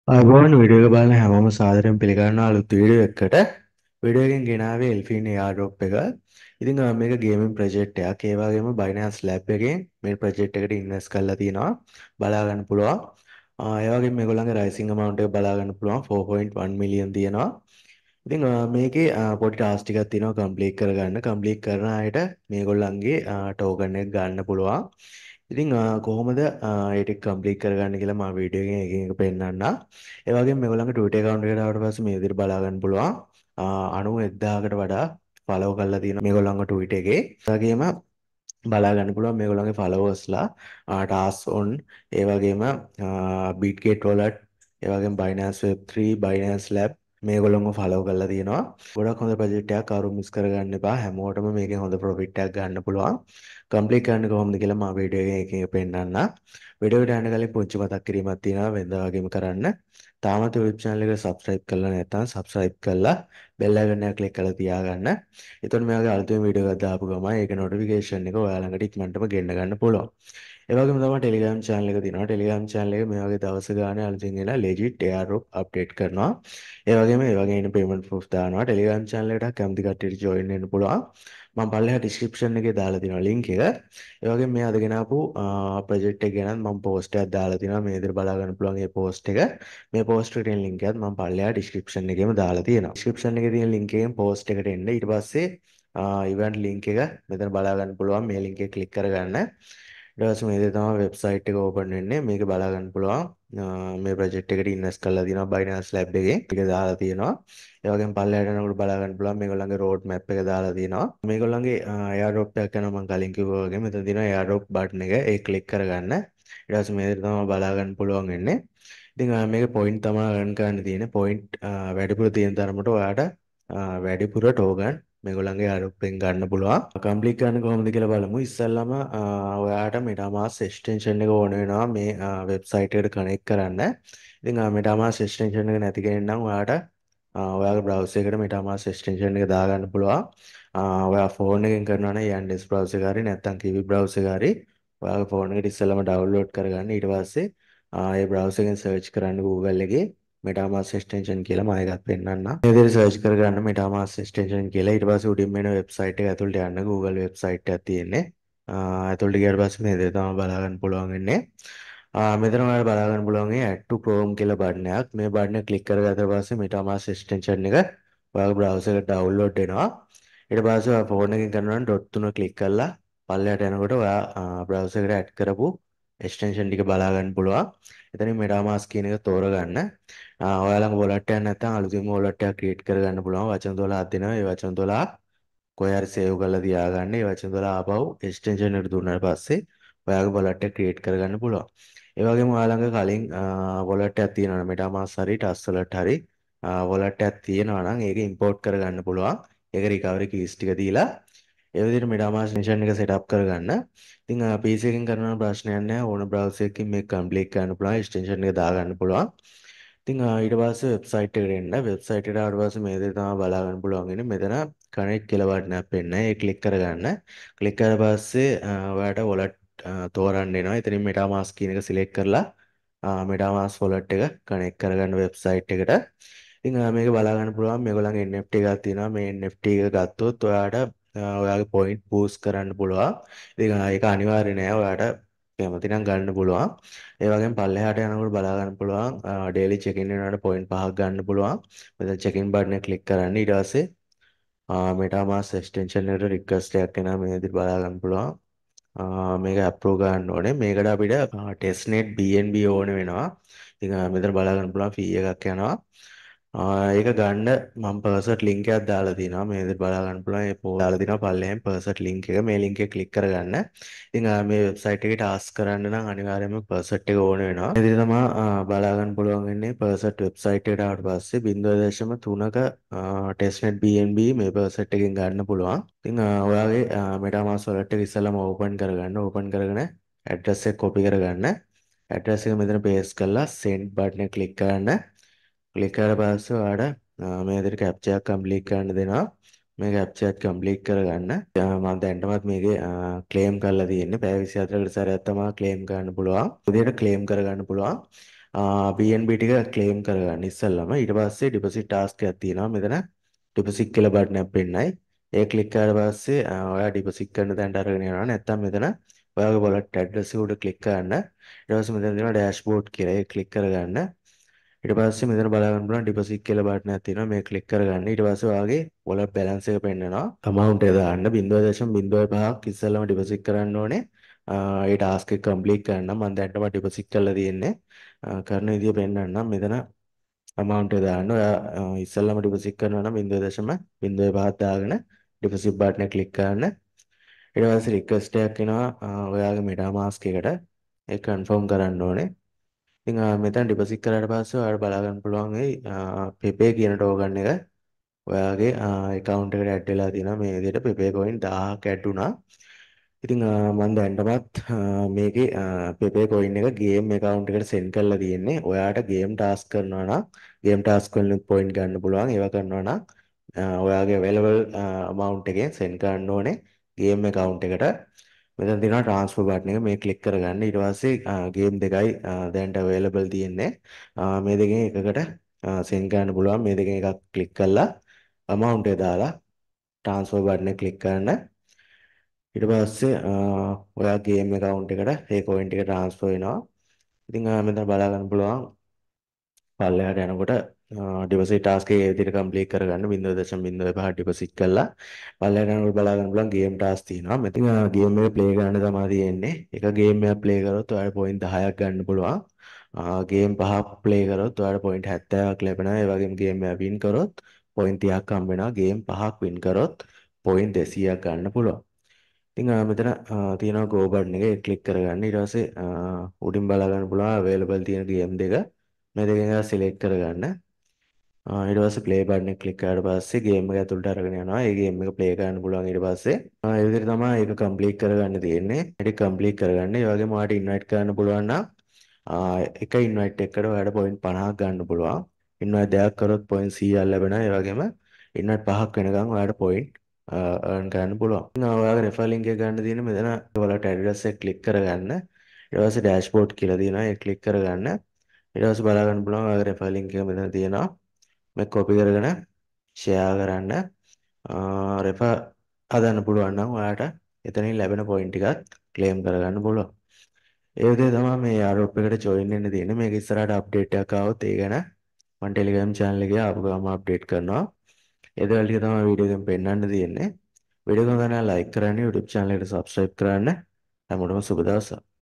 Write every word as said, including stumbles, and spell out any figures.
අයිබෝන් වීඩියෝ එක බලන හැමෝම සාදරයෙන් පිළිගන්නවා අලුත් වීඩියෝ එකකට. වීඩියෝ එකෙන් ගෙනාවේ එල්ෆින් එයාර්ඩ්‍රොප් එක. ඉතින් අ, මේක ගේමින් ප්‍රොජෙක්ට් එකක්. ඒ වගේම Binance Lab එකෙන් මේ ප්‍රොජෙක්ට් එකට ඉන්වෙස්ට් කරලා තිනවා. බලා ගන්න පුළුවන්. අ, ඒ වගේම මේගොල්ලන්ගේ රයිසිං amount එක බලා ගන්න පුළුවන් four point one million තියෙනවා. ඉතින් අ, මේකේ අ, පොඩි ටාස්ක් ටිකක් තියෙනවා කම්ප්ලීට් කරගන්න. කම්ප්ලීට් කරන අයට මේගොල්ලන්ගේ ටෝකන් එක ගන්න පුළුවන්. ඉතින් අ, කොහොමද ඒ ටික කම්ප්ලීට් කරගන්න කියලා මම වීඩියෝ එකෙන් එකින් එක පෙන්නන්නම්. ඒ වගේම මේගොල්ලන්ගේ Twitter account එකට ආවට පස්සේ මේ විදිහට බලා ගන්න පුළුවන්. අ, ninety one thousand කට වඩා ෆලෝ කරලා තියෙනවා මේගොල්ලන්ගේ Twitter එකේ. ඒ වගේම බලා ගන්න පුළුවන් මේගොල්ලන්ගේ followers ලා ටාස් ඔන් ඒ වගේම Bitget wallet ඒ වගේම Binance web three Binance Lab මේගොල්ලන්ව ෆලෝ කරලා තියෙනවා. ගොඩක් හොඳ ප්‍රොජෙක්ට් එකක් කවුරු මිස් කරගන්න එපා. හැමෝටම මේකෙන් හොඳ ප්‍රොෆිට් එකක් ගන්න පුළුවන්. කම්ප්ලීට් කරන්න කොහොමද කියලා මම වීඩියෝ එකෙන් එක එක පෙන්නන්නම්. වීඩියෝ එකට යන්න කලින් පුංචි මතක් කිරීමක් තියෙනවා වෙනදා වගේම කරන්න. තාමත් YouTube channel එක subscribe කරලා නැත්නම් subscribe කරලා bell icon එක click කරලා තියාගන්න. එතකොට මේ වගේ අලුතෙන් වීඩියෝ එකක් දාපු ගමන් ඒක notification එක ඔයාලා ළඟට ඉක්මනටම ගෙන්න ගන්න පුළුවන්. ඒ වගේම තමයි Telegram channel එක තියෙනවා. Telegram channel එක මේ වගේ දවස් ගානේ අලුතින් එන legit airdrop update කරනවා. ඒ වගේම ඒ වගේ එන payment proof දානවා. Telegram channel එකට කැමති කට්ටියට join වෙන්න පුළුවන්. මම පල්ලෙහා description එකේ දාලා තියෙනවා link එක. ඒ වගේම මේ අද ගෙනාපු ප්‍රොජෙක්ට් එක ගැන මම post එකක් දාලා තියෙනවා. මේ විදිහට බලා ගන්න පුළුවන් මේ post එක. මේ post එකට එන link එකත් මම පල්ලෙහා description එකේම දාලා තියෙනවා. description එකේ තියෙන link එකෙන් post එකට එන්න. ඊට පස්සේ event link එක මෙතන බලා ගන්න පුළුවන්. මේ link එක click කරගන්න. ඊට පස්සේ මේ විදිහට තමයි website එක open වෙන්නේ. මේක බලා ගන්න පුළුවන්. මේ project එකට invest කරලා තියෙනවා Binance Lab එකේ. ඒක දාලා තියෙනවා. ඒ වගේම පල්ලෙහාට යනකොට බලා ගන්න පුළුවන් මේගොල්ලන්ගේ road map එක දාලා තියෙනවා. මේගොල්ලන්ගේ airdrop එකක් යනවා මම කලින් කිව්වා වගේ මෙතන තියෙනවා airdrop button එක. ඒක click කරගන්න. ඊට පස්සේ මේ විදිහට තමයි බලා ගන්න පුළුවන් වෙන්නේ. ඉතින් අ, මේක point තමයි earn කරන්න තියෙන්නේ. point වැඩිපුර තියෙන තරමට ඔයාට අ, වැඩිපුර token මේගොල්ලන්ගේ airdrop එකෙන් ගන්න පුළුවන්. කම්ප්ලීට් කරන්න කොහොමද කියලා බලමු. ඉස්සෙල්ලාම අ, ඔයාට MetaMask extension එක ඕන වෙනවා මේ වෙබ්සයිට් එකට connect කරන්න. ඉතින් අ, MetaMask extension එක නැති කෙනෙක් නම් ඔයාට අ, ඔයාගේ browser එකට MetaMask extension එක දාගන්න පුළුවන්. අ, ඔයා phone එකෙන් කරනවා නම් Yandex browser එක හරි නැත්නම් Kiwi browser එක හරි ඔයාගේ phone එකට ඉස්සෙල්ලාම download කරගන්න. ඊට පස්සේ ආ ඒ browser එකෙන් search කරන්න Google එකේ MetaMask extension කියලා මම එකක් පෙන්නන්නම්. මේ විදිහට search කරගන්න MetaMask extension කියලා. ඊට පස්සේ උඩින් එන website එක ඇතුළට යන්න Google website එකක් තියෙන්නේ. ආ ඇතුළට ගියාට පස්සේ මේ විදිහට තමයි බලා ගන්න පුළුවන් වෙන්නේ. ආ මෙතන ඔයාලට බලා ගන්න පුළුවන් මේ add to Chrome කියලා බටන් එකක්. මේ බටන් එක click කරගත්ත පස්සේ MetaMask extension එක ඔයාගේ browser එකට download වෙනවා. ඊට පස්සේ ඔයා phone එකෙන් කරනවා නම් dot තුන click කරලා පල්ලෙහාට යනකොට ඔයා browser එකට add කරපු extension ටික බලා ගන්න පුළුවන්. එතනින් MetaMask කියන එක තෝරගන්න. ආ ඔයාලගේ wallet එකක් නැත්නම් අලුතින්ම wallet එකක් create කරගන්න පුළුවන්. වචන දොළහක් දෙනවා. ඒ වචන දොළහ කොහේ හරි save කරලා තියාගන්න. ඒ වචන දොළහ ආපහු extension එකට දුන්නාට පස්සේ ඔයාගේ wallet එක create කරගන්න පුළුවන්. ඒ වගේම ඔයාලගේ කලින් wallet එකක් තියෙනවා MetaMask හරි Trust wallet හරි wallet එකක් තියෙනවා නම් ඒක import කරගන්න පුළුවන්. ඒක recovery keys ටික දීලා ඒ විදිහට MetaMask extension එක set up කරගන්න. ඉතින් P C එකකින් කරන ප්‍රශ්නයක් නැහැ. ඕන browser එකකින් මේක complete කරන්න පුළුවන්. extension එක දාගන්න පුළුවන්. ඉතින් ඊට පස්සේ වෙබ්සයිට් එකට එන්න. වෙබ්සයිට් එකට ආවට පස්සේ මේ විදිහට තමයි බලා ගන්න පුළුවන් වෙන්නේ. මෙතන connect කියලා බටන් එකක් පෙන්නයි. ඒක ක්ලික් කරගන්න. ක්ලික් කරලා පස්සේ ඔයාලට wallet තෝරන්න එනවා. එතනින් MetaMask කියන එක select කරලා MetaMask wallet එක connect කරගන්න වෙබ්සයිට් එකට. ඉතින් මේක බලා ගන්න පුළුවන් මේගොල්ලන්ගේ N F T එකක් තියෙනවා. මේ N F T එක ගත්තොත් ඔයාට ඔයාගේ point boost කරන්න පුළුවන්. ඉතින් ඒක අනිවාර්ය නෑ. ඔයාට කැමති නම් ගන්න පුළුවන්. ඒ වගේම පල්ලෙහාට යනකොට බලා ගන්න පුළුවන් daily check in වෙනකොට point පහක් ගන්න පුළුවන්. මෙතන check in button එක click කරන්න. ඊට පස්සේ MetaMask extension එකට request එකක් එනවා. මේ විදිහට බලා ගන්න පුළුවන්. මේක අප්‍රූව් ගන්න ඕනේ. මේකට අපිට testnet B N B ඕනේ වෙනවා. ඉතින් මෙතන බලා ගන්න පුළුවන් fee එකක් යනවා. ඒක ගන්න මම පර්සන්ට් ලින්ක් එකක් දාලා තියෙනවා. මේ විදිහට බලා ගන්න පුළුවන්. ඒ පොල් දාලා තියෙනවා පල්ලෙහෙන් පර්සන්ට් ලින්ක් එක. මේ ලින්ක් එක ක්ලික් කරගන්න. ඉතින් මේ වෙබ්සයිට් එකේ ටාස්ක් කරන්න නම් අනිවාර්යයෙන්ම පර්සන්ට් එක ඕන වෙනවා. මේ විදිහට තමයි බලා ගන්න පුළුවන් වෙන්නේ. පර්සන්ට් වෙබ්සයිට් එකට ආවට පස්සේ zero point three ක testnet B N B මේ පර්සන්ට් එකෙන් ගන්න පුළුවන්. ඉතින් ඔයාගේ MetaMask wallet එක ඉස්සෙල්ලාම ඕපන් කරගන්න. ඕපන් කරගෙන ඇඩ්‍රස් එක කොපි කරගන්න. ඇඩ්‍රස් එක මෙතන paste කරලා send button එක ක්ලික් කරන්න. ක්ලික් කරලා පස්සේ ඔයාලට මේ විදිහට captcha එකක් complete කරන්න දෙනවා. මේ captcha එක complete කරගන්න. මම දැනටමත් මේකේ claim කරලා තියෙන්නේ. පැය විසිහතරකට සැරයක් තමයි claim කරන්න පුළුවන්. විදිහට claim කරගන්න පුළුවන්. බී එන් බී ටික ක්ලේම් කරගන්න ඉස්සෙල්ලම. ඊට පස්සේ ඩිපොසිට් ටාස්ක් එකක් තියෙනවා මෙතන. ඩිපොසිට් කියලා බටනයක් පෙන්නයි. ඒක ක්ලික් කරලා පස්සේ අ, ඔයා ඩිපොසිට් කරන තැනට අරගෙන යනවා. නැත්නම් මෙතන ඔයාගේ වොලට් ඇඩ්‍රස් එක උඩ ක්ලික් කරන්න. ඊට පස්සේ මෙතන තියෙනවා ඩෑෂ්බෝඩ් කියලා. ඒක ක්ලික් කරගන්න. ඊට පස්සේ මෙතන බලා ගන්න පුළුවන් ඩිපොසිට් කියලා බටනයක් තියෙනවා. මේක ක්ලික් කරගන්න. ඊට පස්සේ ඔයාගේ වොලට් බැලන්ස් එක පෙන්නනවා. amount එක දාන්න zero point zero five ඉස්සෙල්ලාම ඩිපොසිට් කරන්න ඕනේ. අ, ඒ ටාස්ක් එක කම්ප්ලීට් කරන්න. මම දැන්ටම ඩිපොසිට් කරලා තියෙන්නේ. අ, කරන විදිය පෙන්නන්නම්. මෙතන amount එක දාන්න. ඔයා අ, ඉස්සෙල්ලාම ඩිපොසිට් කරනවා නම් zero point zero five දාගෙන ඩිපොසිට් බටන් එක ක්ලික් කරන්න. ඊට පස්සේ රික්වෙස්ට් එකක් එනවා අ, ඔයාගේ MetaMask එකට. ඒක කන්ෆර්ම් කරන්න ඕනේ. ඉතින් අ, මෙතන ඩිපොසිට් කරාට පස්සේ ඔයාලට බලා ගන්න පුළුවන් වෙයි පෙපේ කියන ටෝකන් එක ඔයාගේ account එකට ඇඩ් වෙලා තියෙනවා. මේ විදිහට පෙපේ coin දහයක් ඇඩ් වුණා. ඉතින් මම දැන්ටමත් අ, මේකේ පෙපේ coin එක ගේම් account එකට send කරලා තියෙන්නේ. ඔයාට ගේම් task කරනවා නම් ගේම් task වලින් point ගන්න පුළුවන්. ඒවා කරනවා නම් අ, ඔයාගේ available අ, amount එකෙන් send කරන්න ඕනේ ගේම් account එකට. මෙතන තියෙනවා transfer button එක මේ ක්ලික් කරගන්න. ඊට පස්සේ ගේම් දෙකයි අ, දැන්ට available තියෙන්නේ. අ, මේ දෙකෙන් එකකට send කරන්න පුළුවන්. මේ දෙකෙන් එකක් ක්ලික් කරලා amount එක දාලා transfer button එක ක්ලික් කරන්න. ඊට පස්සේ අ, ඔයා ගේම් account එකට ඒ coin ටික transfer වෙනවා. ඉතින් අ, මෙතන බලා ගන්න පුළුවන් පල්ලෙහාට යනකොට ඩිපොසිට් ටාස්ක් එක ඒ විදිහට කම්ප්ලීට් කරගන්න zero point zero five deposit කළා. පල්ලෙහාට යනකොට බලා ගන්න පුළුවන් ගේම් ටාස්ක් තියෙනවා. මෙතන ගේම් එක ප්ලේ කරන්න තමයි තියෙන්නේ. එක ගේම් එකක් ප්ලේ කරොත් ඔයාලට පොයින්ට් දහයක් ගන්න පුළුවන්. ගේම් පහක් ප්ලේ කරොත් ඔයාලට පොයින්ට් හැත්තෑවක් ලැබෙනවා. ඒ වගේම ගේම් එක වින් කරොත් පොයින්ට් තිහක් හම්බ වෙනවා. ගේම් පහක් වින් කරොත් පොයින්ට් දෙසීයක් ගන්න පුළුවන්. ඉතින් ආ, මෙතන ආ, තියෙනවා go button එක ඒක ක්ලික් කරගන්න. ඊට පස්සේ ආ, උඩින් බලා ගන්න පුළුවන් available තියෙන ගේම් දෙක. මේ දෙකෙන් එකක් select කරගන්න. ආ, ඊට පස්සේ play button එක ක්ලික් කරාට පස්සේ ගේම් එක ඇතුළට අරගෙන යනවා. ඒ ගේම් එක play කරන්න පුළුවන් ඊට පස්සේ. ආ, ඒ විදිහට තමයි ඒක complete කරගන්න තියෙන්නේ. ඒක complete කරගන්න. ඒ වගේම ඔයාලට invite කරන්න පුළුවන් නම් ආ, එක invite එකකට ඔයාලට point පනහක් ගන්න පුළුවන්. invite දෙකක් කරොත් point සීයක් ලැබෙනවා. ඒ වගේම invite පහක් වෙනකන් ඔයාලට point earn කරන්න පුළුවන්. ඉතින් ඔයාගේ refer link එක ගන්න තියෙන මෙතන ඔයාලට address එක click කරගන්න. ඊට පස්සේ dashboard කියලා තියෙනවා. ඒක click කරගන්න. ඊට පස්සේ බලා ගන්න පුළුවන් ඔයාගේ refer link එක මෙතන තියෙනවා. මේක copy කරගෙන share කරන්න. refer හදන්න පුළුවන් නම් ඔයාට එතනින් ලැබෙන point ටිකත් claim කරගන්න පුළුවන්. ඒ විදිහට තමයි මේ ආරෝප් එකට join වෙන්න තියෙන්නේ. මේක ඉස්සරහට update එකක් ආවොත් ඒ ගැන මම Telegram channel එකේ ආපු ගාම update කරනවා. ඒ දේවල් ටික තමයි වීඩියෝ එකෙන් පෙන්නන්න තියෙන්නේ. වීඩියෝ එක ගන්න ලයික් කරන්න YouTube channel එකට subscribe කරන්න. හැමෝටම සුබ දවසක්.